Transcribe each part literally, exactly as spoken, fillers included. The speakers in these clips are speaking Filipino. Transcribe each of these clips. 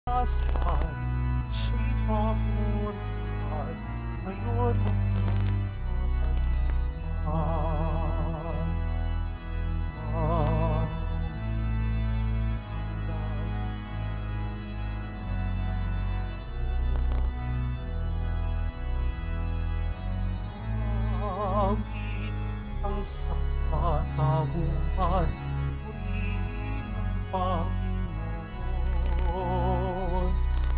Asan siya'y papuntan ngayon at mataliman. Langit ang sangkatauhan, purihin ang Panginoon.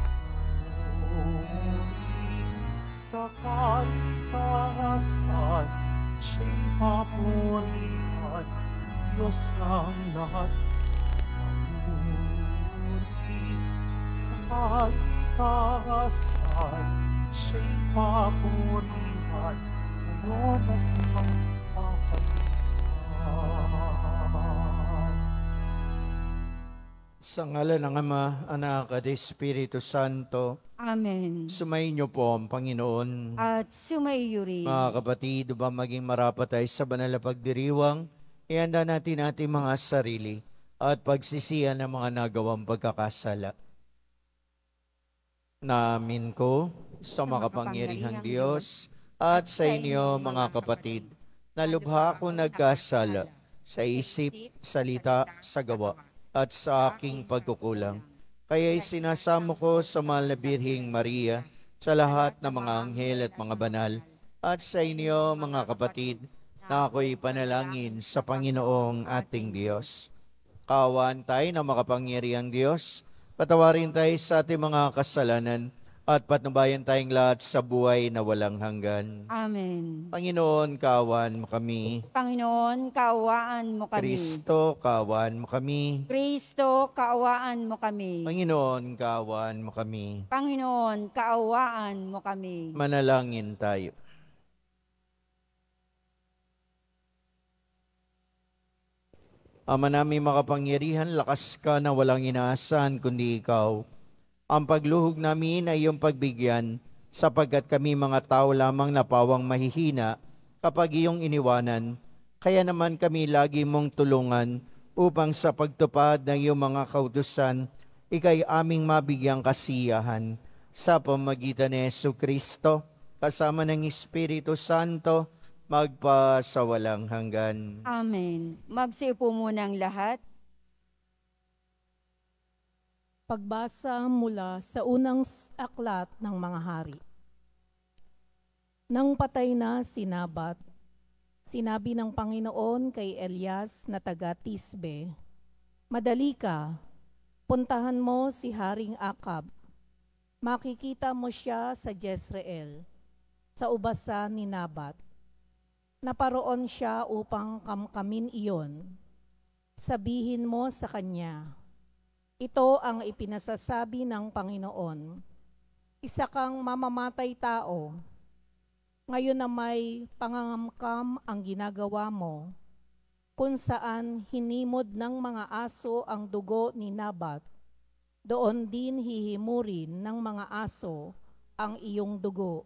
Puri sa kalikasan, siya'y papurihan, Diyos ng lahat. Puri sa kalikasan, siya'y papurihan, ngayon at magpapalitan. Sa ngalan ng Ama, Anak at Espiritu Santo, Amen. sumayin niyo po ang Panginoon. At sumaiyo rin. Mga kapatid, upang maging marapat tayo sa banal na pagdiriwang, ihanda natin ating mga sarili at pagsisihan ng mga nagawang pagkakasala. Namin ko sa makapangyarihang Diyos at sa inyo mga kapatid, na lubha ko nagkasala sa isip, salita, sa gawa, at sa aking pagkukulang. Kaya'y sinasamo ko sa mahal na Birheng Maria, sa lahat ng mga anghel at mga banal, at sa inyo mga kapatid, na ako'y panalangin sa Panginoong ating Diyos. Kaawaan tayo ng makapangyarihang Diyos, patawarin tayo sa ating mga kasalanan, at patnubayan tayong lahat sa buhay na walang hanggan. Amen. Panginoon, kaawaan mo kami. Panginoon, kaawaan mo kami. Kristo, kaawaan mo kami. Kristo, kaawaan mo kami. Panginoon, kaawaan mo kami. Panginoon, kaawaan mo kami. Manalangin tayo. Ama namin makapangyarihan, lakas ka na walang inaasahan kundi ikaw. Ang pagluhog namin ay iyong pagbigyan, sapagkat kami mga tao lamang na pawang mahihina kapag iyong iniwanan. Kaya naman kami lagi mong tulungan upang sa pagtupad ng iyong mga kautusan, ikay aming mabigyang kasiyahan. Sa pamagitan ni Jesucristo, kasama ng Espiritu Santo, magpa sa walang hanggan. Amen. Magsiupo muna ang lahat. Pagbasa mula sa unang aklat ng mga hari. Nang patay na si Nabat, sinabi ng Panginoon kay Elias na taga Tisbe, "Madali ka, puntahan mo si Haring Akab. Makikita mo siya sa Jezreel, sa ubasan ni Nabat. Naparoon siya upang kamkamin iyon. Sabihin mo sa kanya, ito ang ipinasasabi ng Panginoon. Isa kang mamamatay tao. Ngayon na may pangangamkam ang ginagawa mo, kung saan hinimod ng mga aso ang dugo ni Nabat, doon din hihimurin ng mga aso ang iyong dugo."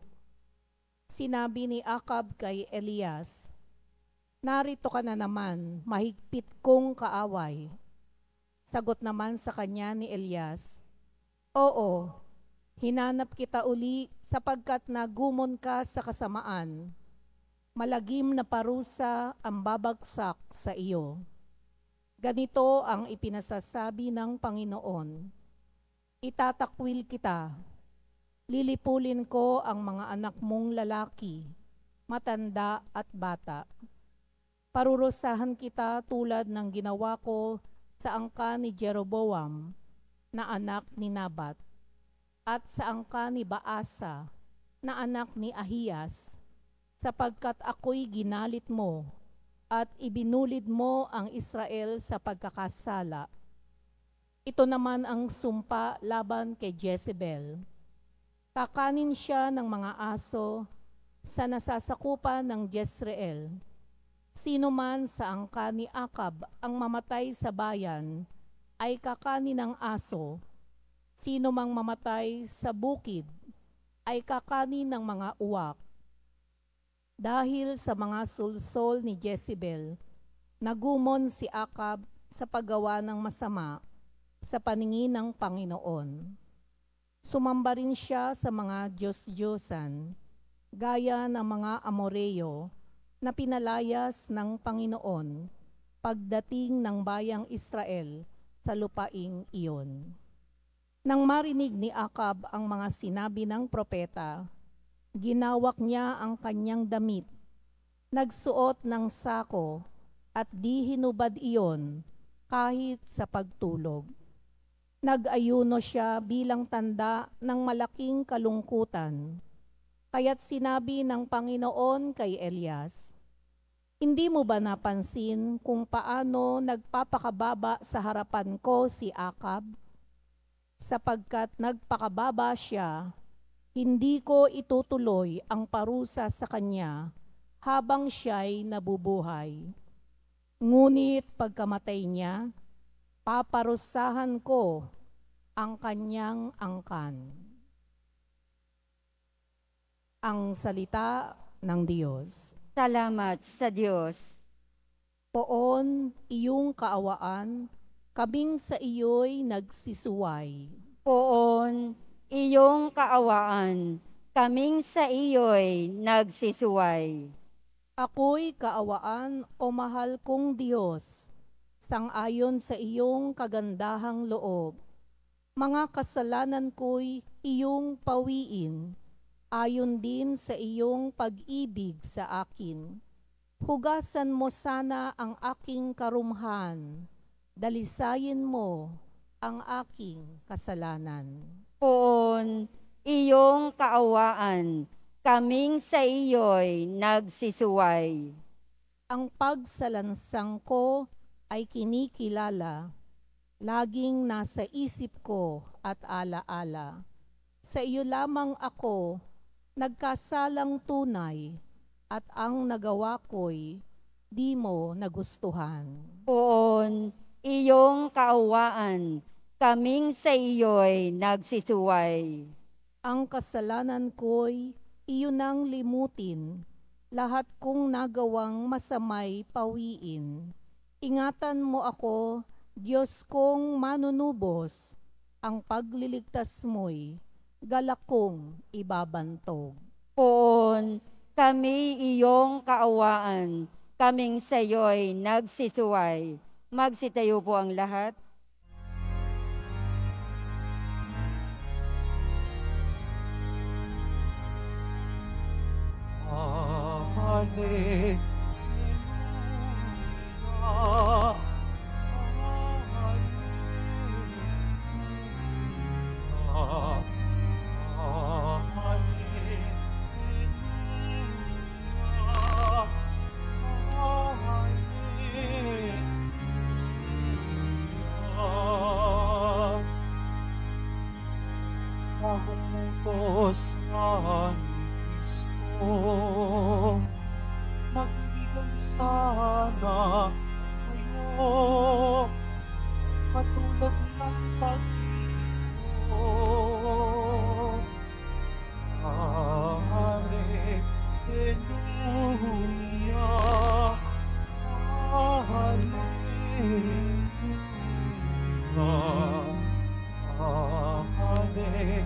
Sinabi ni Akab kay Elias, "Narito ka na naman, mahigpit kong kaaway." Sagot naman sa kanya ni Elias, "Oo, hinanap kita uli sapagkat nagumon ka sa kasamaan. Malagim na parusa ang babagsak sa iyo. Ganito ang ipinasasabi ng Panginoon, itatakwil kita. Lilipulin ko ang mga anak mong lalaki, matanda at bata. Parurusahan kita tulad ng ginawa ko sa angka ni Jeroboam na anak ni Nabat at sa angka ni Baasa na anak ni Ahiyas, sapagkat ako'y ginalit mo at ibinulid mo ang Israel sa pagkakasala. Ito naman ang sumpa laban kay Jezebel. Kakanin siya ng mga aso sa nasasakupan ng Jezreel. Sino man sa angka ni Akab ang mamatay sa bayan ay kakanin ng aso. Sino mang mamatay sa bukid ay kakanin ng mga uwak. Dahil sa mga sulsol ni Jezebel, nagumon si Akab sa paggawa ng masama sa paningin ng Panginoon. Sumamba rin siya sa mga Diyos-Diyosan, gaya ng mga Amoreo na pinalayas ng Panginoon pagdating ng bayang Israel sa lupaing iyon. Nang marinig ni Acab ang mga sinabi ng propeta, ginawak niya ang kanyang damit, nagsuot ng sako at di hinubad iyon kahit sa pagtulog. Nag-ayuno siya bilang tanda ng malaking kalungkutan. Kaya't sinabi ng Panginoon kay Elias, "Hindi mo ba napansin kung paano nagpapakababa sa harapan ko si Acab? Sapagkat nagpakababa siya, hindi ko itutuloy ang parusa sa kanya habang siya'y nabubuhay. Ngunit pagkamatay niya, paparusahan ko ang kanyang angkan." Ang salita ng Diyos. Salamat sa Diyos. Poon, iyong kaawaan, kaming sa iyo'y nagsisuway. Poon, iyong kaawaan, kaming sa iyo'y nagsisuway. Ako'y kaawaan o mahal kong Diyos, sang-ayon sa iyong kagandahang loob. Mga kasalanan ko'y iyong pawiin, ayon din sa iyong pag-ibig sa akin. Hugasan mo sana ang aking karumhan, dalisayin mo ang aking kasalanan. Poon, iyong kaawaan, kaming sa iyo'y nagsisuway. Ang pagsalansang ko ay kinikilala, laging nasa isip ko at alaala. Sa iyo lamang ako nagkasalang tunay, at ang nagawa ko'y di mo nagustuhan. Poon, iyong kaawaan, kaming sa iyo'y nagsisuway. Ang kasalanan ko'y iyo nang limutin, lahat kong nagawang masamay pawiin. Ingatan mo ako, Diyos kong manunubos, ang pagliligtas mo'y galak kong ibabantog. Poon, kami iyong kaawaan, kaming sa iyo'y nagsisuway. Magsitayo po ang lahat. Alleluia. San Cristo, magbigang sana kayo, katulad ng pag-ibig ko. Alleluia, Alleluia, Alleluia.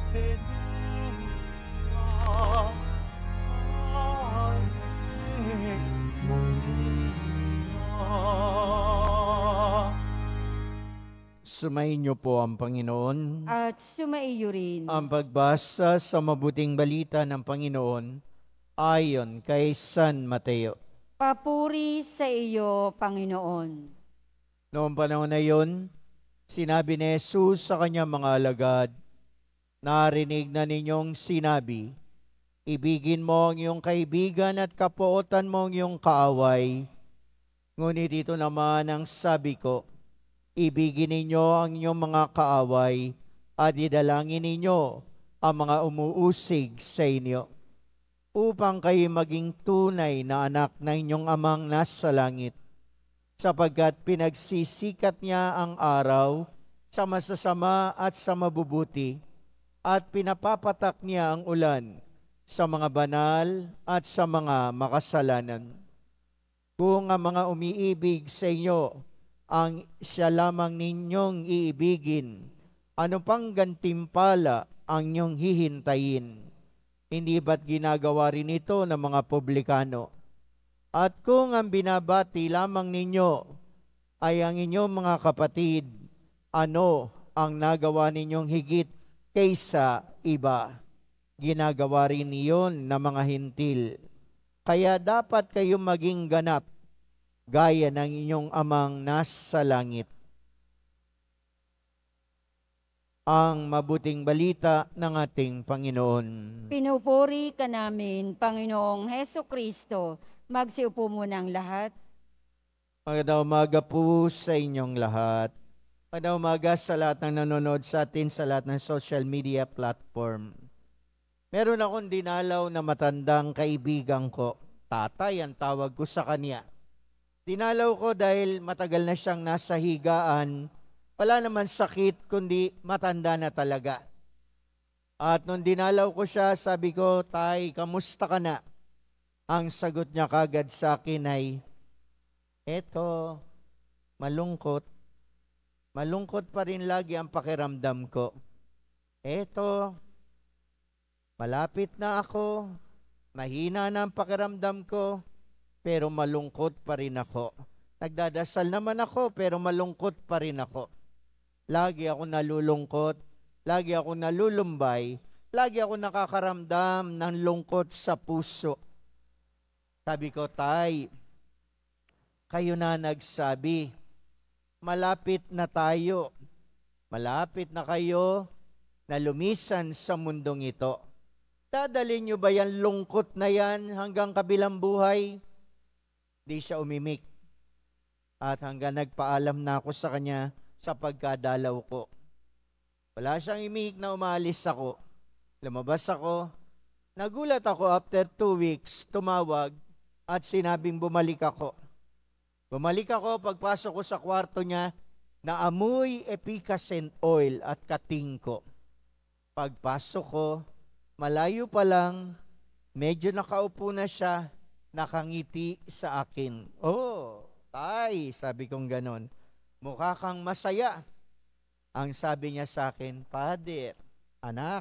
Sumayin niyo po ang Panginoon. At sumaiyo rin. Ang pagbasa sa mabuting balita ng Panginoon ayon kay San Mateo. Papuri sa iyo, Panginoon. Noong panahon na iyon, sinabi ni Jesus sa kanyang mga alagad, "Narinig na ninyong sinabi, ibigin mo ang iyong kaibigan at kapuotan mo ang iyong kaaway. Ngunit ito naman ang sabi ko, ibigin ninyo ang inyong mga kaaway at idalangin ninyo ang mga umuusig sa inyo, upang kayo maging tunay na anak ng inyong amang nasa langit, sapagkat pinagsisikat niya ang araw sa masasama at sa mabubuti, at pinapapatak niya ang ulan sa mga banal at sa mga makasalanan. Kung ang mga umiibig sa inyo ang siya lamang ninyong iibigin, Ano pang gantimpala ang inyong hihintayin? Hindi ba't ginagawa rin ito ng mga publikano? At kung ang binabati lamang ninyo ay ang inyong mga kapatid, ano ang nagawa ninyong higit kaysa iba? Ginagawa rin iyon ng mga hintil. Kaya dapat kayong maging ganap, gaya ng inyong amang nasa langit. Ang mabuting balita ng ating Panginoon. Pinupuri ka namin, Panginoong Heso Kristo. Magsiupo muna ang lahat. Magandang umaga po sa inyong lahat. Magandang umaga sa lahat ng nanonood sa atin sa lahat ng social media platform. Meron akong dinalaw na matandang kaibigan ko. Tatay ang tawag ko sa kanya. Dinalaw ko dahil matagal na siyang nasa higaan. Wala naman sakit, kundi matanda na talaga. At nung dinalaw ko siya, sabi ko, Tay, kamusta ka na? Ang sagot niya kagad sa akin ay, eto, malungkot. Malungkot pa rin lagi ang pakiramdam ko. Eto, malapit na ako. Mahina na ang pakiramdam ko, pero malungkot pa rin ako. Nagdadasal naman ako, pero malungkot pa rin ako. Lagi ako nalulungkot, lagi ako nalulumbay, lagi ako nakakaramdam ng lungkot sa puso. Sabi ko, Tay, kayo na nagsabi, malapit na tayo, malapit na kayo na lumisan sa mundong ito. Dadalhin niyo ba yan lungkot na yan hanggang kabilang buhay? Di siya umimik. At hanggang nagpaalam na ako sa kanya, sa pagkadalaw ko. Wala siyang imik na umalis ako. Lumabas ako. Nagulat ako after two weeks, tumawag at sinabing bumalik ako. Bumalik ako, pagpasok ko sa kwarto niya, naamoy efficacent oil at kating ko. Pagpasok ko, malayo pa lang, medyo nakaupo na siya, nakangiti sa akin. Oh, Tay, sabi kong ganon. Mukha kang masaya. Ang sabi niya sa akin, Father, anak,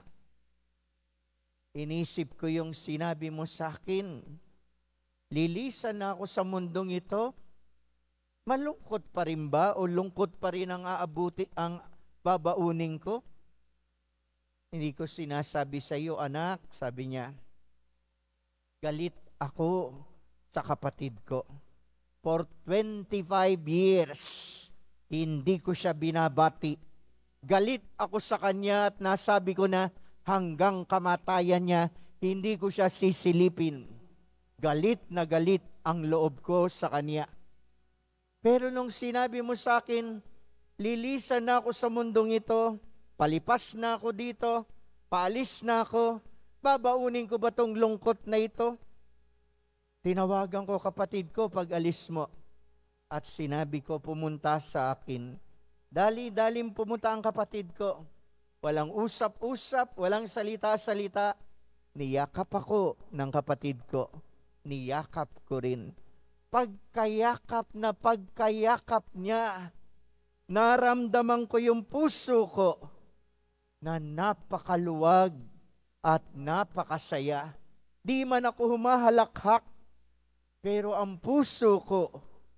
inisip ko yung sinabi mo sa akin. Lilisan na ako sa mundong ito. Malungkot pa rin ba o lungkot pa rin ang aabuti, ang babaunin ko? Hindi ko sinasabi sa iyo, anak, sabi niya. Galit ako sa kapatid ko. For twenty-five years, hindi ko siya binabati. Galit ako sa kanya at nasabi ko na hanggang kamatayan niya, hindi ko siya sisilipin. Galit na galit ang loob ko sa kanya. Pero nung sinabi mo sa akin, lilisan na ako sa mundong ito, palipas na ako dito, paalis na ako, babaunin ko ba tong lungkot na ito? Tinawagan ko kapatid ko pag alis mo. At sinabi ko, pumunta sa akin. Dali-dalim pumunta ang kapatid ko. Walang usap-usap, walang salita-salita. Niyakap ako ng kapatid ko. Niyakap ko rin. Pagkayakap na pagkayakap niya, naramdaman ko yung puso ko na napakaluwag at napakasaya. Di man ako humahalakhak, pero ang puso ko,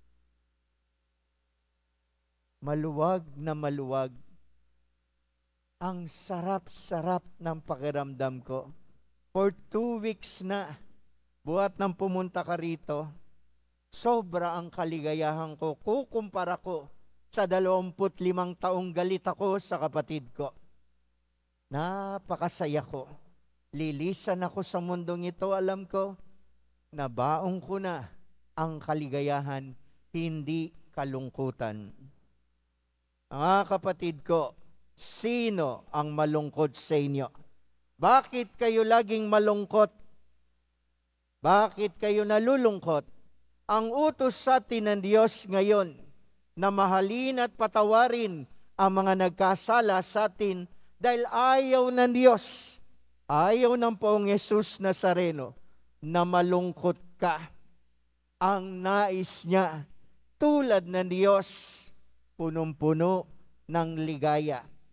maluwag na maluwag. Ang sarap-sarap ng pakiramdam ko. For two weeks na, buhat nang pumunta ka rito, sobra ang kaligayahan ko. Kukumpara ko sa dalawamput limang taong galit ako sa kapatid ko. Napakasaya ko. Lilisan ako sa mundong ito, alam ko, nabaong ko na ang kaligayahan, hindi kalungkutan. Mga kapatid ko, sino ang malungkot sa inyo? Bakit kayo laging malungkot? Bakit kayo nalulungkot? Ang utos sa atin ng Diyos ngayon na mahalin at patawarin ang mga nagkasala sa atin dahil ayaw ng Diyos, ayaw ng Poong Jesus Nazareno na malungkot ka. Ang nais niya, tulad ng Diyos, punong-puno ng ligaya.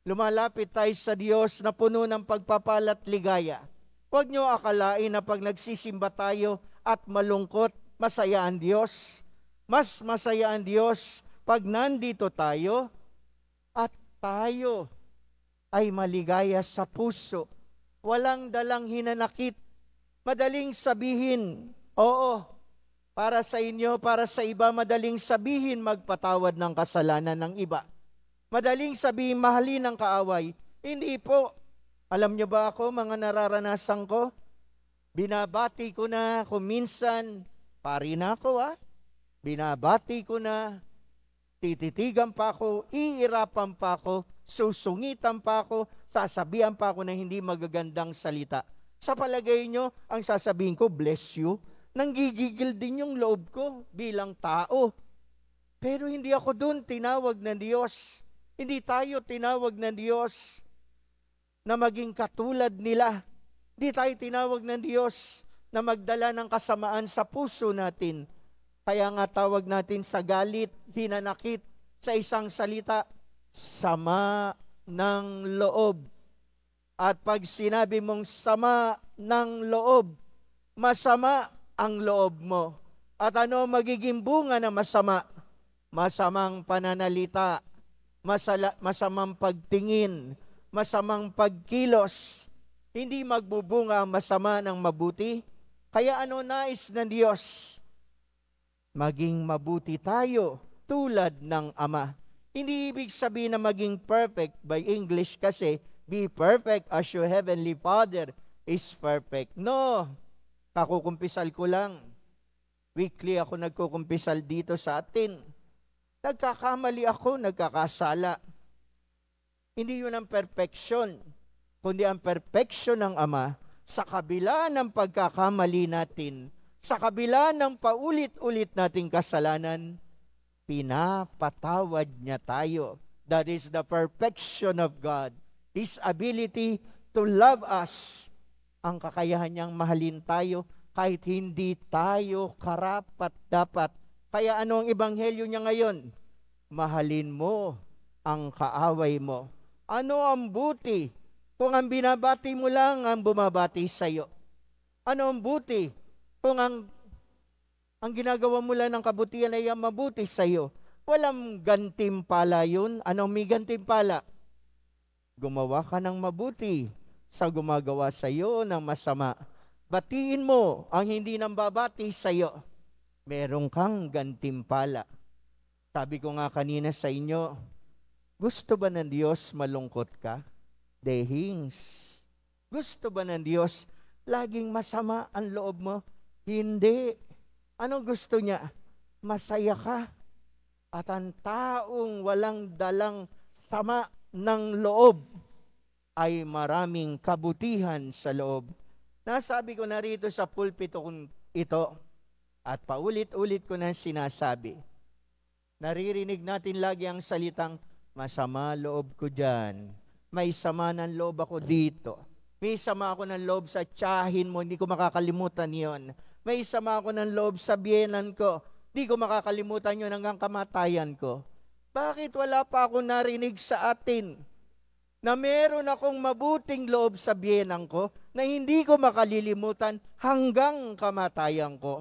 lumalapit tayo sa Diyos na puno ng pagpapala at ligaya. Huwag niyo akalain na pag nagsisimba tayo at malungkot, masaya ang Diyos. Mas masaya ang Diyos pag nandito tayo at tayo ay maligaya sa puso. Walang dalang hinanakit. Madaling sabihin, oo, para sa inyo, para sa iba, madaling sabihin magpatawad ng kasalanan ng iba. Madaling sabihin mahalin ang kaaway. Hindi po. Alam niyo ba ako, mga nararanasan ko? Binabati ko na kung minsan, pari na ako ah. Binabati ko na, tititigan pa ako, iirapan pa ako, susungitan pa ako, sasabihan pa ako ng hindi magagandang salita. Sa palagay nyo, ang sasabihin ko, bless you, nanggigigil din yung loob ko bilang tao. Pero hindi ako dun tinawag ng Diyos. Hindi tayo tinawag ng Diyos na maging katulad nila. Hindi tayo tinawag ng Diyos na magdala ng kasamaan sa puso natin. Kaya nga tawag natin sa galit, hinanakit, sa isang salita, sama ng loob. At pag sinabi mong sama ng loob, masama ang loob mo. At ano magiging bunga na masama? Masamang pananalita, masala, masamang pagtingin, masamang pagkilos. Hindi magbubunga ang masama ng mabuti. Kaya ano nais ng Diyos? Maging mabuti tayo tulad ng Ama. Hindi ibig sabihin na maging perfect by English kasi be perfect as your heavenly Father is perfect. No, kakukumpisal ko lang. Weekly ako nagkukumpisal dito sa atin. Nagkakamali ako, nagkakasala. Hindi yun ang perfection, kundi ang perfection ng Ama sa kabila ng pagkakamali natin, sa kabila ng paulit-ulit nating kasalanan, pinapatawad niya tayo. That is the perfection of God. His ability to love us. Ang kakayahan niyang mahalin tayo kahit hindi tayo karapat-dapat. Kaya ano ang ebanghelyo niya ngayon? Mahalin mo ang kaaway mo. Ano ang buti kung ang binabati mo lang ang bumabati sa iyo? Ano ang buti kung ang, ang ginagawa mo lang ng kabutihan ay ang mabuti sa iyo? Walang gantimpala yun. Anong may gantimpala? Gumawa ka ng mabuti sa gumagawa sa iyo ng masama. Batiin mo ang hindi nang babati sa iyo. Meron kang gantimpala. Sabi ko nga kanina sa inyo, gusto ba ng Diyos malungkot ka? Dehings. Gusto ba ng Diyos laging masama ang loob mo? Hindi. Anong gusto niya? Masaya ka. At ang taong walang dalang sama ng loob ay maraming kabutihan sa loob. Nasabi ko na rito sa pulpito kong ito at paulit-ulit ko na sinasabi. Naririnig natin lagi ang salitang, masama loob ko dyan. May sama ng loob ako dito. May sama ako ng loob sa tiyahin mo, hindi ko makakalimutan yon. May sama ako ng loob sa biyenan ko, hindi ko makakalimutan yon hanggang kamatayan ko. Bakit wala pa ako narinig sa atin na meron akong mabuting loob sa biyenan ko na hindi ko makalilimutan hanggang kamatayan ko?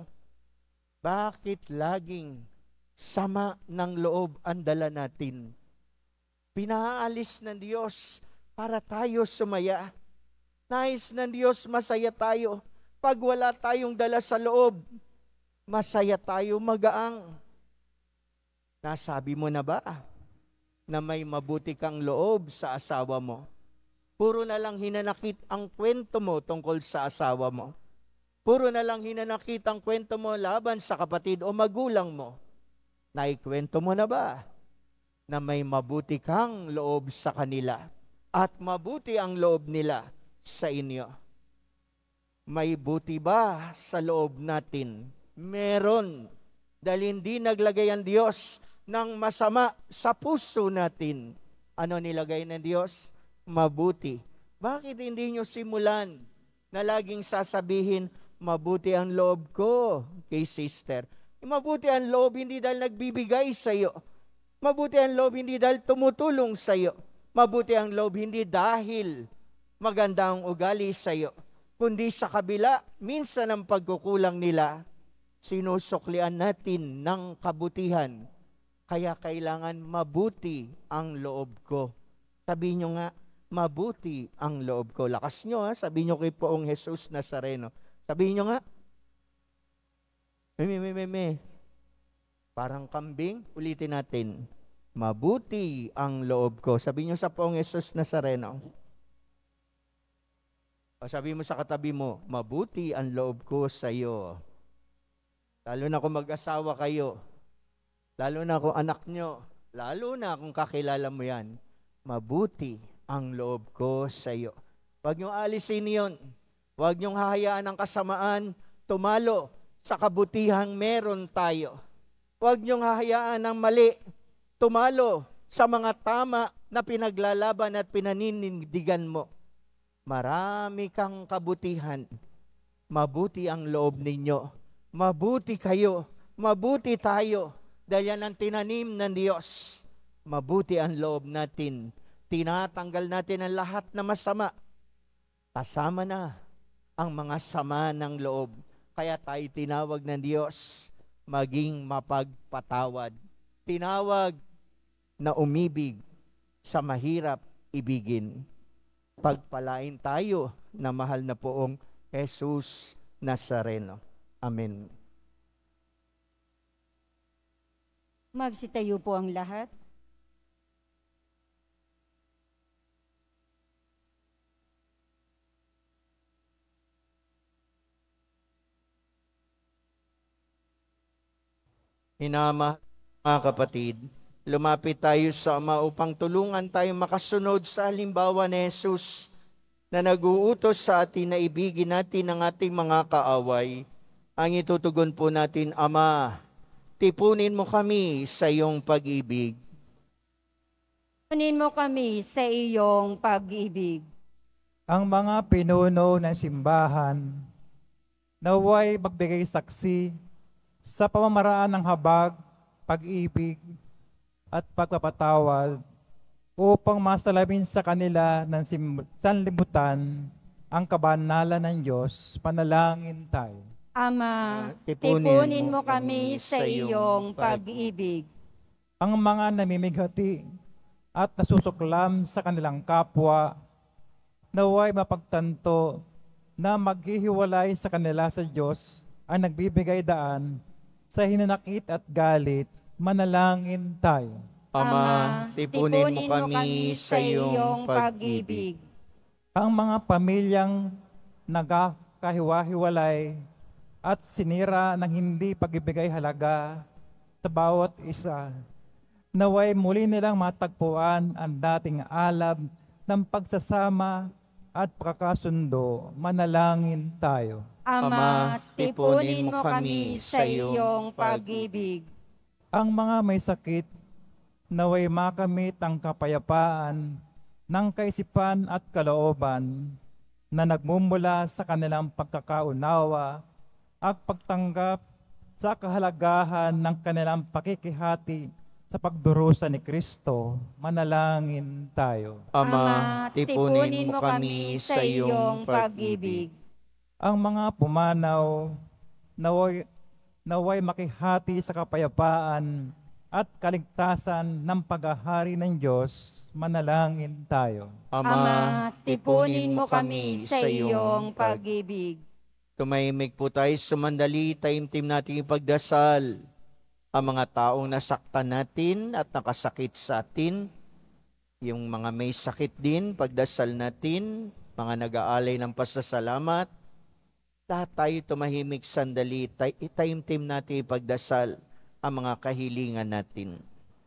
Bakit laging sama ng loob ang dala natin? Pinaalis ng Diyos para tayo sumaya. Nais ng Diyos masaya tayo. Pag wala tayong dala sa loob, masaya tayo, magaang. Nasabi mo na ba na may mabuti kang loob sa asawa mo? Puro na lang hinanakit ang kwento mo tungkol sa asawa mo. Puro na lang hinanakit ang kwento mo laban sa kapatid o magulang mo. Naikwento mo na ba na may mabuti kang loob sa kanila at mabuti ang loob nila sa inyo? May buti ba sa loob natin? Meron. Dahil hindi naglagay ang Diyos ng masama sa puso natin. Ano nilagay ng Diyos? Mabuti. Bakit hindi nyo simulan na laging sasabihin, mabuti ang loob ko kay sister? Mabuti ang loob hindi dahil nagbibigay sa iyo. Mabuti ang loob hindi dahil tumutulong sa iyo. Mabuti ang loob hindi dahil maganda ang ugali sa iyo, kundi sa kabila, minsan ang pagkukulang nila, sinusuklian natin ng kabutihan. Kaya kailangan mabuti ang loob ko. Sabihin nyo nga, mabuti ang loob ko. Lakas nyo ha, sabihin nyo kay Poong Jesus Nazareno. Sabihin nyo nga, me, me, me, me, me. Parang kambing, ulitin natin. Mabuti ang loob ko. Sabihin nyo sa Poong Jesus Nazareno. O sabihin mo sa katabi mo, mabuti ang loob ko sa iyo. Lalo na kung mag-asawa kayo, lalo na kung anak nyo, lalo na kung kakilala mo yan, mabuti ang loob ko sa iyo. Huwag nyo alisin yun. Huwag nyo hahayaan ang kasamaan tumalo sa kabutihang meron tayo. Huwag nyo hahayaan ang mali tumalo sa mga tama na pinaglalaban at pinaninindigan mo. Marami kang kabutihan. Mabuti ang loob ninyo. Mabuti kayo. Mabuti tayo. Dahil yan ang tinanim ng Diyos. Mabuti ang loob natin. Tinatanggal natin ang lahat na masama. Kasama na ang mga sama ng loob. Kaya tayo tinawag ng Diyos maging mapagpatawad. Tinawag na umibig sa mahirap ibigin. Pagpalain tayo na mahal na Poong Jesus Nazareno. Amen. Magsitayo po ang lahat. Hinama, mga kapatid, lumapit tayo sa Ama upang tulungan tayo makasunod sa halimbawa ni Jesus na nag-uutos sa atin na ibigin natin ang ating mga kaaway. Ang itutugon po natin, Ama, tipunin mo kami sa iyong pag-ibig. Tipunin mo kami sa iyong pag-ibig. Ang mga pinuno ng simbahan naway magbigay saksi sa pamamaraan ng habag, pag-ibig, at pagpapatawad upang masalamin sa kanila ng sanlibutan ang kabanalan ng Diyos. Panalangin tayo. Ama, Tipunin tipunin mo mo kami sa iyong pag-ibig. Ang mga namimighati at nasusuklam sa kanilang kapwa, naway mapagtanto na maghihiwalay sa kanila sa Diyos ang nagbibigay daan sa hinanakit at galit. Manalangin tayo. Ama, tipunin mo kami sa iyong pag-ibig. Ang mga pamilyang nagkakahiwa-hiwalay at sinira ng hindi pagbibigay halaga sa bawat isa, naway muli nilang matagpuan ang dating alab ng pagsasama at pagkakasundo. Manalangin tayo. Ama, tipunin mo kami sa iyong pag-ibig. Ang mga may sakit, naway makamit ang kapayapaan ng kaisipan at kalooban na nagmumula sa kanilang pagkakaunawa at pagtanggap sa kahalagahan ng kanilang pakikihati sa pagdurusa ni Kristo. Manalangin tayo. Ama, tipunin mo kami sa iyong pag-ibig. Ang mga pumanaw, naway, naway makihati sa kapayapaan at kaligtasan ng paghahari ng Diyos. Manalangin tayo. Ama, tipunin mo kami sa iyong pag-ibig. Tumahimik po tayo, sumandali, taimtim natin ipagdasal ang mga taong nasaktan natin at nakasakit sa atin. Yung mga may sakit din, pagdasal natin, mga nag-aalay ng pasasalamat. Lahat tayo tumahimik sandali, itaimtim natin ipagdasal ang mga kahilingan natin.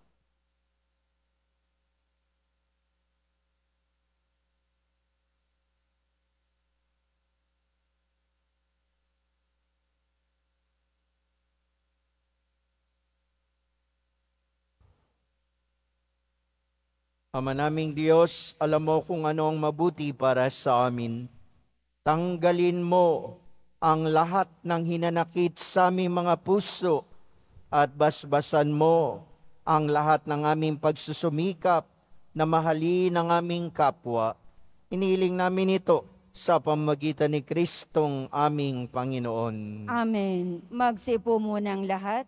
Ama naming Diyos, alam mo kung ano ang mabuti para sa amin. Tanggalin mo ang lahat ng hinanakit sa aming mga puso at basbasan mo ang lahat ng aming pagsusumikap na mahalin ang aming kapwa. Iniling namin ito sa pamamagitan ni Kristong aming Panginoon. Amen. Magsipo munang lahat.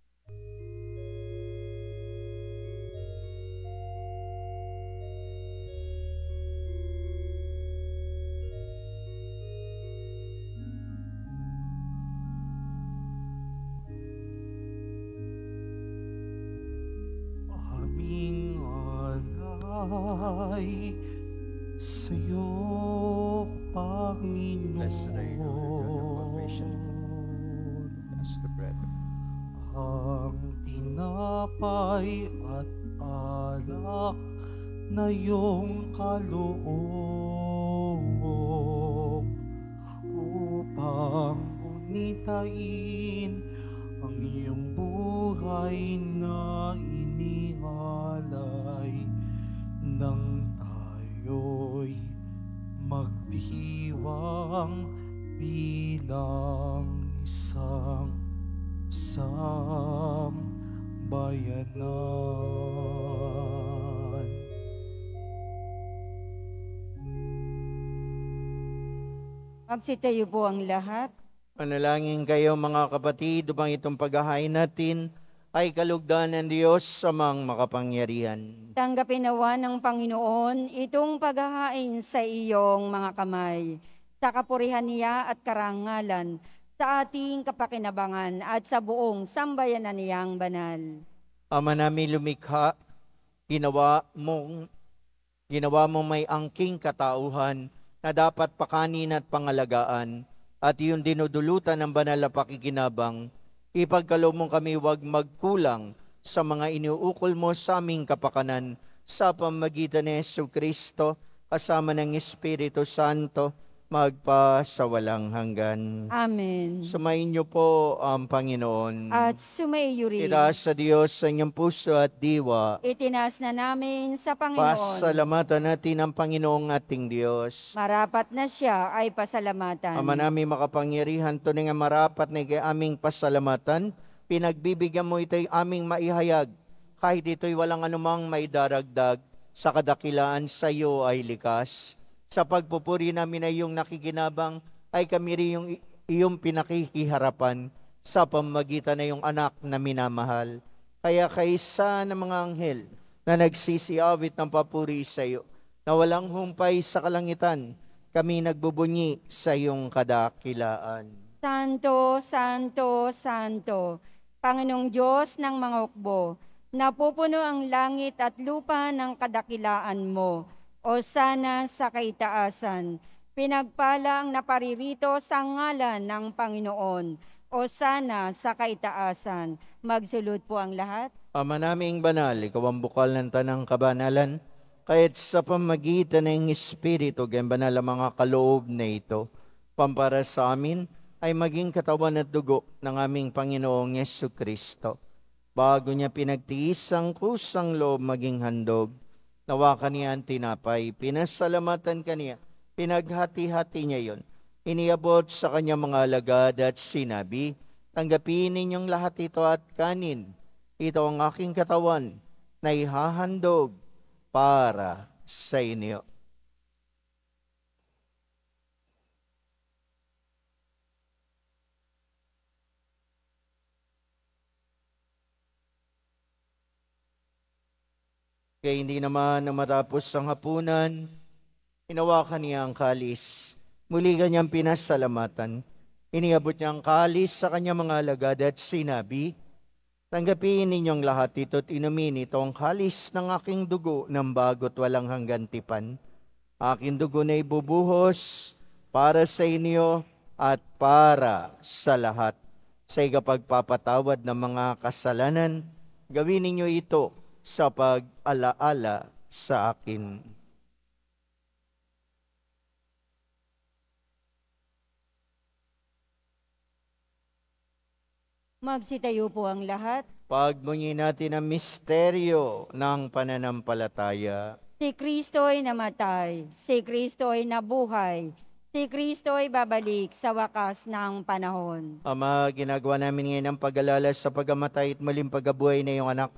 Aming alay sa'yo, Panginoon. Bless the Lord, your salvation. Bless the bread. Ang tinapay at alak na iyong kaloob upang gunitain ang iyong buhay na inihalay nang tayo'y magdiwang bilang isang sambayanan. Magsitayo po ang lahat. Manalangin kayo mga kapatid, upang itong paghahain natin ay kalugdan ng Diyos sa mga makapangyarihan. Tanggapin nawa ng Panginoon itong paghahain sa iyong mga kamay, sa kapurihan niya at karangalan, sa ating kapakinabangan at sa buong sambayanan niyang banal. Ama namin lumikha, ginawa mong, ginawa mong may angking katauhan na dapat pakanin at pangalagaan, at iyong dinudulutan ng banal na pakikinabang. Ipagkaloob mo kami wag magkulang sa mga iniuukol mo sa aming kapakanan sa pamamagitan ni Jesucristo kasama ng Espiritu Santo magpa sa walang hanggan. Amen. Sumayin niyo po ang Panginoon. At sumaiyo rin. Itaas sa Diyos sa inyong puso at diwa. Itinaas na namin sa Panginoon. Pasalamatan natin ang Panginoong ating Diyos. Marapat na siya ay pasalamatan. Ama namin makapangyarihan, tunay nga marapat na kay aming pasalamatan, pinagbibigyan mo ito'y aming maihayag, kahit ito'y walang anumang maidaragdag, sa kadakilaan sa iyo ay likas. Sa pagpupuri namin ay iyong nakikinabang, ay kami rin yung iyong pinakikiharapan sa pamamagitan na iyong anak na minamahal. Kaya kaisa ng mga anghel na nagsisiawit ng papuri sa iyo, na walang humpay sa kalangitan, kami nagbubunyi sa iyong kadakilaan. Santo, Santo, Santo, Panginoong Diyos ng mga hukbo, napupuno ang langit at lupa ng kadakilaan mo. O sana sa kaitaasan, pinagpala ang naparirito sa ngalan ng Panginoon. O sana sa kaitaasan, magsulod po ang lahat. Ama naming banal, ikaw ang bukal ng tanang kabanalan, kahit sa pamagitan ng Espiritu, ganyan banal ang mga kaloob na ito, pampara sa amin ay maging katawan at dugo ng aming Panginoong Jesucristo. Bago niya pinagtiis ang kusang loob maging handog, nawa kaniya ang tinapay, pinasalamatan kaniya, pinaghati-hati niya yon. Iniabot sa kanya mga alagad at sinabi, tanggapin ninyong lahat ito at kanin. Ito ang aking katawan na ihahandog para sa inyo. Kaya hindi naman na matapos ang hapunan, hinawakan niya ang kalis. Muli kanyang pinasalamatan. Iniabot niya ang kalis sa kanyang mga alagad at sinabi, tanggapin ninyong lahat ito at inumin ito ang kalis ng aking dugo ng bago't walang hanggan tipan. Aking dugo na ibubuhos para sa inyo at para sa lahat. Sa ikapagpapatawad ng mga kasalanan, gawin ninyo ito sa pag-alaala sa akin. Magsitayo po ang lahat. Pagmunyi natin ang misteryo ng pananampalataya. Si Kristo ay namatay, si Kristo ay nabuhay, si Kristo ay babalik sa wakas ng panahon. Ama, ginagawa namin ngayon ang pag-alala sa pagamatay at muling pagkabuhay na iyong anak.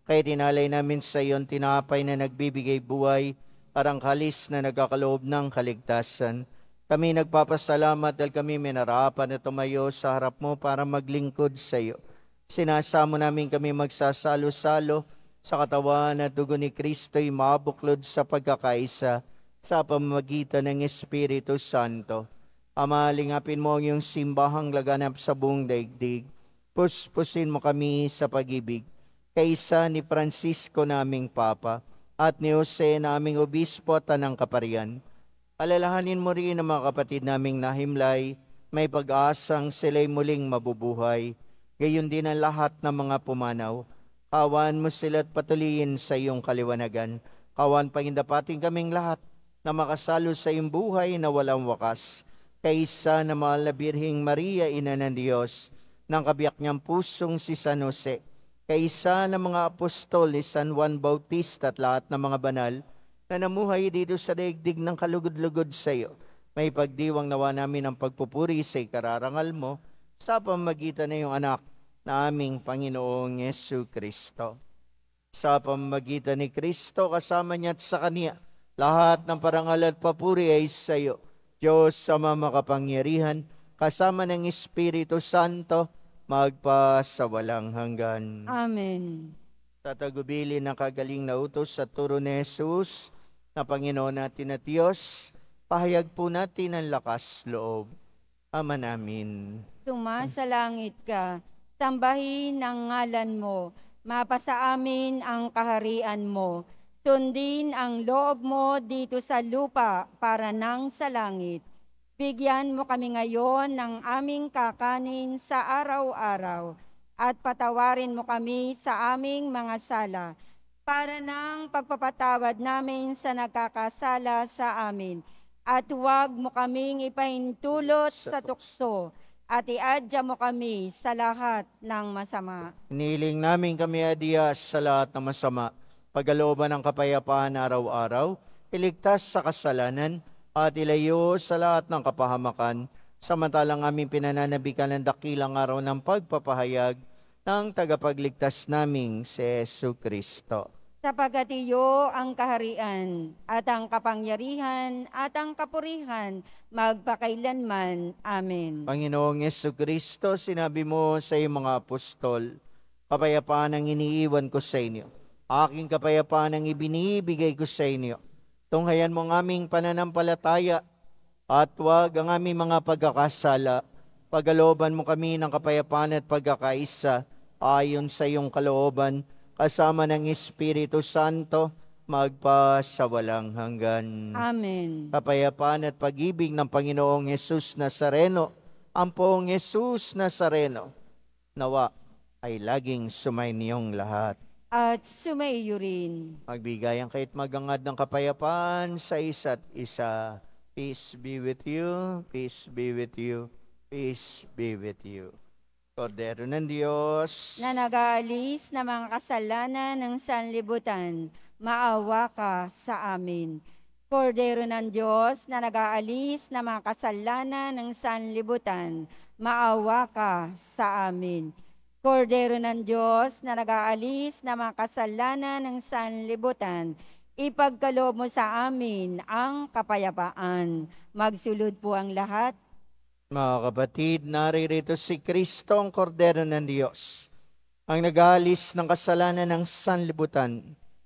Kaya tinalay namin sa iyon tinapay na nagbibigay buhay, parang kalis na nagkakaloob ng kaligtasan. Kami nagpapasalamat dahil kami minarapan na tumayo sa harap mo para maglingkod sa iyo. Sinasamo namin kami magsasalo-salo sa katawan at dugo ni Kristo'y mabuklod sa pagkakaisa sa pamamagitan ng Espiritu Santo. Ama, lingapin mo ang iyong simbahang laganap sa buong daigdig. Puspusin mo kami sa pag-ibig. Kaisa ni Francisco naming Papa at ni Jose naming Obispo at Tanang Kaparian. Alalahanin mo rin ang mga kapatid naming nahimlay, may pag-asang sila'y muling mabubuhay. Gayon din ang lahat ng mga pumanaw. Kawan mo sila at patuloyin sa iyong kaliwanagan. Kawan pagindapating kaming lahat na makasalo sa iyong buhay na walang wakas. Kaisa na mahal na Birheng Maria, Ina ng Diyos, ng kabiyak niyang pusong si San Jose, kaisa ng mga apostol ni San Juan Bautista at lahat ng mga banal na namuhay dito sa daigdig ng kalugod-lugod sa iyo. May pagdiwang nawa namin ang pagpupuri sa ikararangal mo sa pamamagitan ng iyong anak na aming Panginoong Yesu Kristo. Sa pamamagitan ni Kristo, kasama niya at sa Kanya, lahat ng parangal at papuri ay sa iyo, Diyos Ama makapangyarihan, kasama ng Espiritu Santo, magpa sa walang hanggan. Amen. Tatagubilin ng kagaling na utos sa turo ni Jesus na Panginoon natin at Diyos, pahayag po natin ang lakas loob. Ama namin. Tumasa langit ka, sambahin ang ngalan mo, mapasa amin ang kaharian mo, sundin ang loob mo dito sa lupa para nang sa langit. Bigyan mo kami ngayon ng aming kakanin sa araw-araw at patawarin mo kami sa aming mga sala para ng pagpapatawad namin sa nagkakasala sa amin. At huwag mo kaming ipahintulot sa tukso at iadya mo kami sa lahat ng masama. Iniling namin kami adiyas sa lahat ng masama, pagkalooban ng kapayapaan araw-araw, iligtas sa kasalanan, at ilayo sa lahat ng kapahamakan, samantalang aming pinananabikan ng dakilang araw ng pagpapahayag ng tagapagligtas naming si Yesu Kristo. Sapagkat iyo ang kaharian at ang kapangyarihan at ang kapurihan magpakailanman. Amen. Panginoong Yesu Kristo, sinabi mo sa iyong mga apostol, kapayapaan ang iniiwan ko sa inyo. Aking kapayapaan ang ibinibigay ko sa inyo. Tunghayan mo ang aming pananampalataya at huwag ang aming mga pagkakasala. Pagkalooban mo kami ng kapayapaan at pagkakaisa ayon sa iyong kalooban, kasama ng Espiritu Santo, magpa sa walang hanggan. Amen. Kapayapaan at pag-ibig ng Panginoong Yesus Nazareno, ang poong Yesus Nazareno, nawa ay laging sumainiyong lahat. At sumaiyo rin. Magbigayan kayo't magangad ng kapayapaan sa isa't isa. Peace be with you, peace be with you, peace be with you. Kordero ng Diyos, Na nag-aalis na mga kasalanan ng sanlibutan, maawa ka sa amin. Kordero ng Diyos na nag-aalis na mga kasalanan ng sanlibutan, maawa ka sa amin. Kordero ng Diyos na nag-aalis na mga kasalanan ng sanlibutan, ipagkaloob mo sa amin ang kapayapaan. Magsulod po ang lahat. mga kapatid, naririto si Kristo ang Kordero ng Diyos, ang nag-aalis ng kasalanan ng sanlibutan,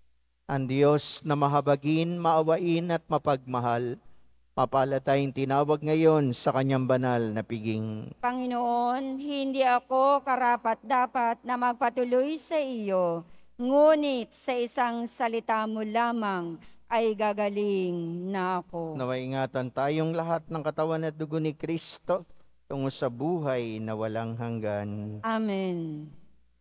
ang Diyos na mahabagin, maawain at mapagmahal, mapalad tayong tinawag ngayon sa kanyang banal na piging. Panginoon, hindi ako karapat-dapat na magpatuloy sa iyo, ngunit sa isang salita mo lamang ay gagaling na ako. Naway ingatan tayong lahat ng katawan at dugo ni Kristo tungo sa buhay na walang hanggan. Amen.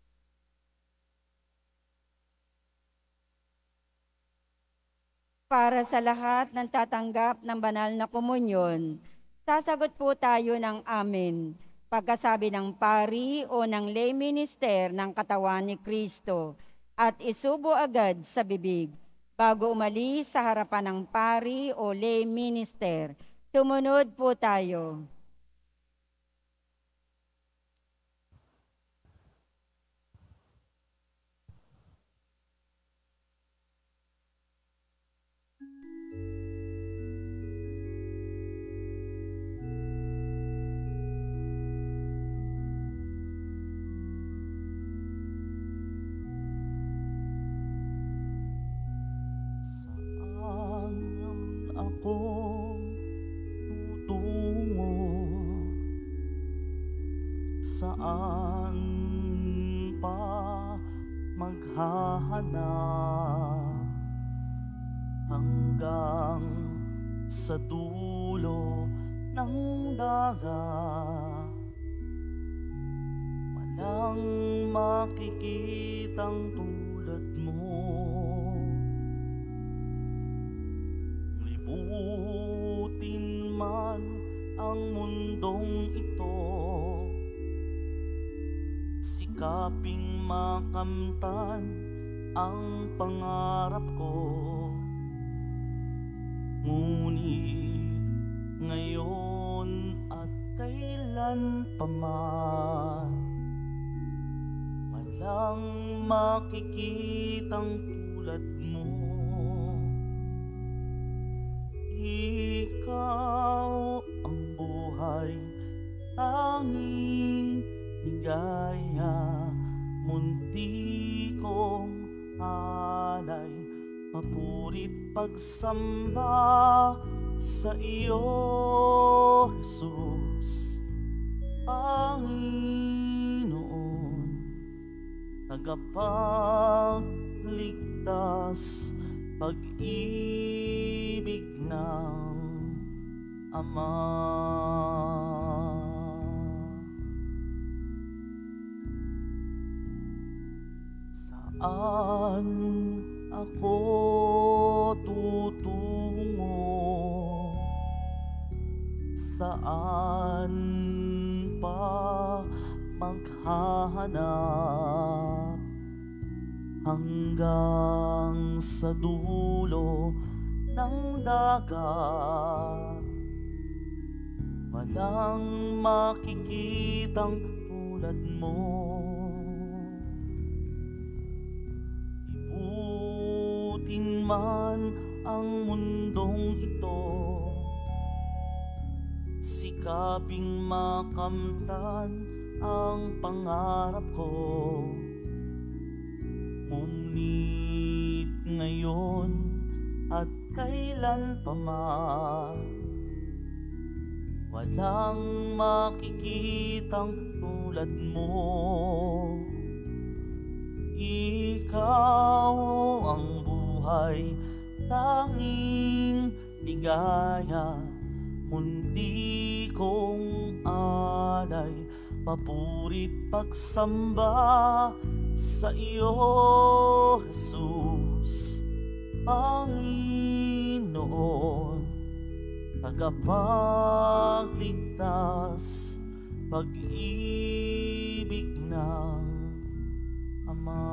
Para sa lahat ng tatanggap ng banal na komunyon, sasagot po tayo ng amen pagkasabi ng pari o ng lay minister ng katawan ni Kristo at isubo agad sa bibig. Bago umalis sa harapan ng pari o lay minister, sumunod po tayo. saan pa maghahanap hanggang sa dulo ng dagat. Walang makikitang tulad mo. Libutin man ang mundong ito, sikaping makamtan ang pangarap ko. Ngunit ngayon at kailan pa man, walang makikitang tulad mo. Ikaw ang buhay, tanging ligaya, munti kong alay, papurit pagsamba sa iyo, Jesus, Panginoon, tagapagligtas, pag-ibig ng Ama. Saan ako tutungo? Saan pa maghahanap hanggang sa dulo ng dagat? Walang makikitang tulad mo. Libutin man ang mundong ito, sikaping makamtan ang pangarap ko. Ngunit ngayon at kailan pa man, walang makikitang tulad mo. Ikaw ang buhay, tanging ligaya, munti kong alay, papurit pagsamba sa iyo, Jesus, Panginoon, tagapagligtas, pag-ibig ng Ama.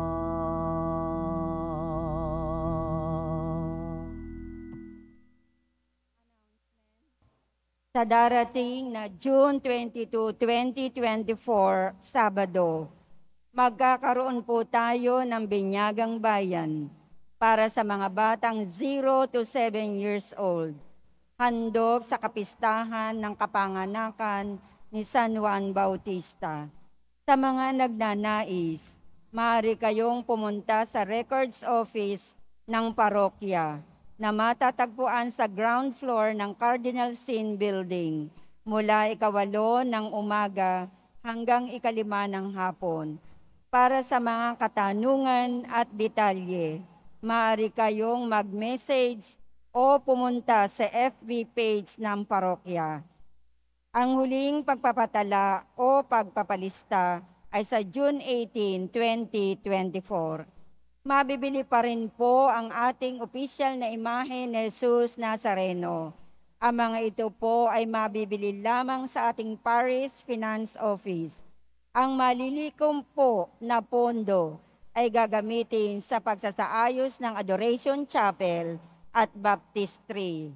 Sa darating na June twenty-second, twenty twenty-four, Sabado, magkakaroon po tayo ng binyagang bayan para sa mga batang zero to seven years old. Handog sa kapistahan ng kapanganakan ni San Juan Bautista. Sa mga nagnanais, maaari kayong pumunta sa records office ng parokya na matatagpuan sa ground floor ng Cardinal Sin Building mula ikawalo ng umaga hanggang ikalima ng hapon. Para sa mga katanungan at detalye, maaari kayong mag-message o pumunta sa F B page ng parokya. Ang huling pagpapatala o pagpapalista ay sa June eighteenth, twenty twenty-four. Mabibili pa rin po ang ating opisyal na imahe ni Jesus Nazareno. Ang mga ito po ay mabibili lamang sa ating Parish Finance Office. Ang malilikom po na pondo ay gagamitin sa pagsasaayos ng Adoration Chapel at Baptistry.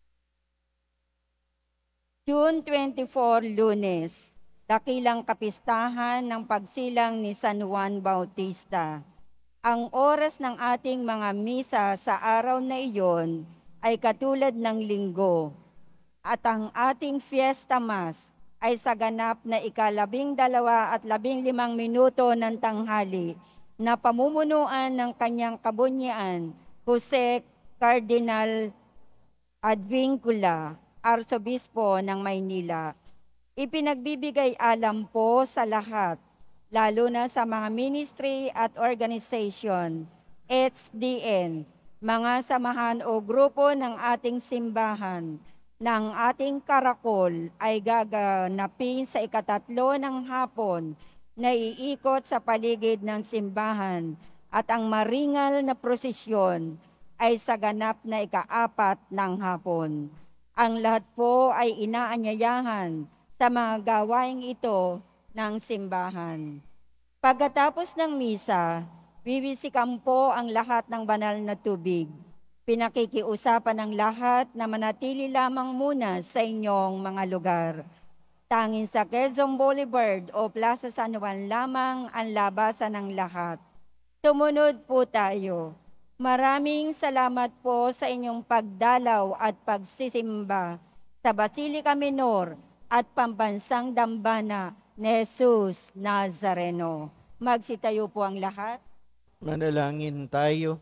June twenty-fourth, Lunes, dakilang kapistahan ng pagsilang ni San Juan Bautista. Ang oras ng ating mga misa sa araw na iyon ay katulad ng linggo, at ang ating Fiesta Mass ay sa ganap na ikalabing dalawa at labing limang minuto ng tanghali na pamumunuan ng kanyang kabunyian, Jose Cardinal Advincula, Arsobispo ng Maynila. Ipinagbibigay alam po sa lahat, lalo na sa mga ministry at organization, H D N, mga samahan o grupo ng ating simbahan, ng ating karakol ay gaganapin sa ikatatlo ng hapon na iikot sa paligid ng simbahan at ang maringal na prosesyon ay sa ganap na ikaapat ng hapon. Ang lahat po ay inaanyayahan sa mga gawaing ito ng simbahan. Pagkatapos ng misa, bibisikan po ang lahat ng banal na tubig. Pinakikiusapan ng lahat na manatili lamang muna sa inyong mga lugar. Tanging sa Quezon Boulevard o Plaza San Juan lamang ang labasan ng lahat. Tumunod po tayo. Maraming salamat po sa inyong pagdalaw at pagsisimba sa Basilica Minor at Pambansang Dambana ni Jesus Nazareno. Magsitayo po ang lahat. Manalangin tayo.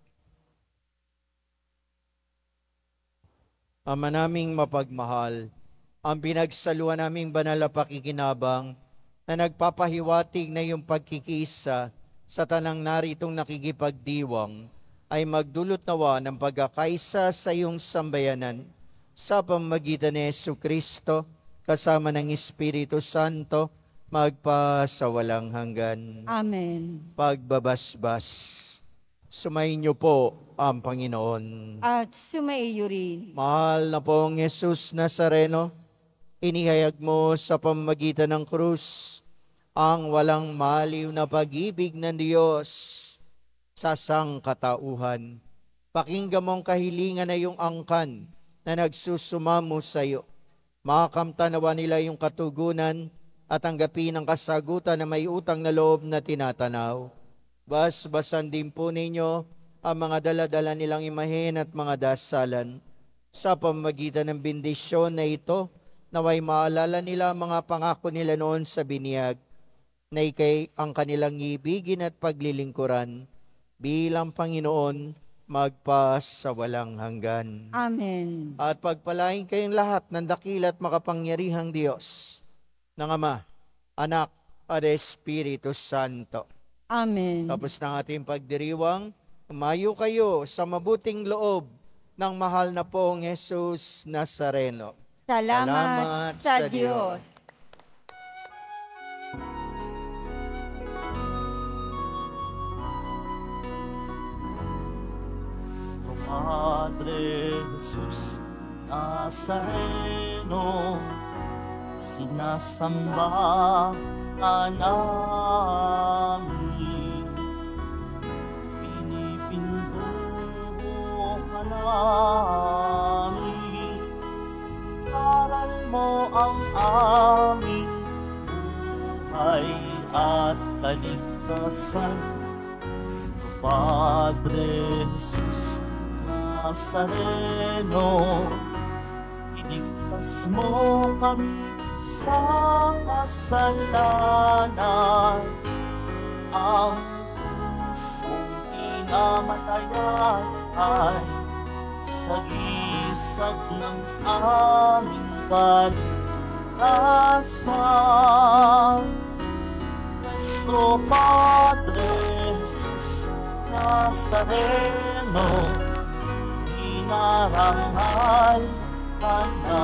Ama naming mapagmahal, ang pinagsaluan naming banal na pakikinabang na nagpapahiwatig na yung pagkikisa sa tanang naritong nakikipagdiwang ay magdulot nawa ng pagkakaisa sa iyong sambayanan sa pamamagitan ni Jesucristo kasama ng Espiritu Santo magpasawalang hanggan. Amen. Pagbabasbas. Sumainyo po ang Panginoon. At sumaiyo rin. Mahal na pong Jesus Nazareno, inihayag mo sa pamamagitan ng krus ang walang maliw na pag-ibig ng Diyos sa sangkatauhan. Pakinggan mong kahilingan na iyong angkan na nagsusumamo sa iyo. Makamtanawa nila yung katugunan at tanggapin ang kasagutan na may utang na loob na tinatanaw. Basbasan din po ninyo ang mga dala-dala nilang imahen at mga dasalan. Sa pamamagitan ng bendisyon na ito, naway maalala nila ang mga pangako nila noon sa biniyag, na ikay ang kanilang ibigin at paglilingkuran bilang Panginoon magpas sa walang hanggan. Amen. At pagpalain kayong lahat ng dakila at makapangyarihang Diyos, ng Ama, Anak, at Espiritu Santo. Amen. Tapos ng ating pagdiriwang, umayo kayo sa mabuting loob ng mahal na pong Jesus Nazareno. Salamat, Salamat sa, sa Diyos. Padre Jesus Nazareno, sinasamba ka namin, pinipinduho ka namin, aral mo ang aming buhay at kaligtasan. Sa Padre Jesus Nazareno, iligtas mo kami sa kasalanan. Ang pusong pinamatayan ay sagisag ng aming kaligtasan. Nuestro Padre Jesus Nazareno, inarangal ka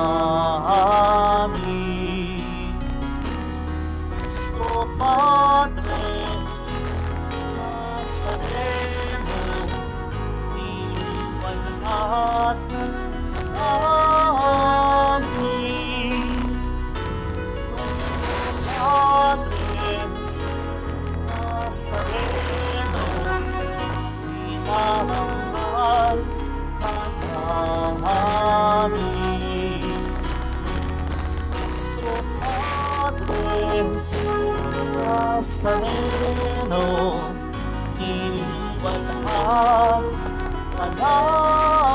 namin. Nuestro Padre Jesus Nazareno, iniwalhatan ka namin. Nuestro Padre Jesus Nazareno, inarangal namin. Nuestro Padre Jesus Nazareno, iniwalhatan ka namin.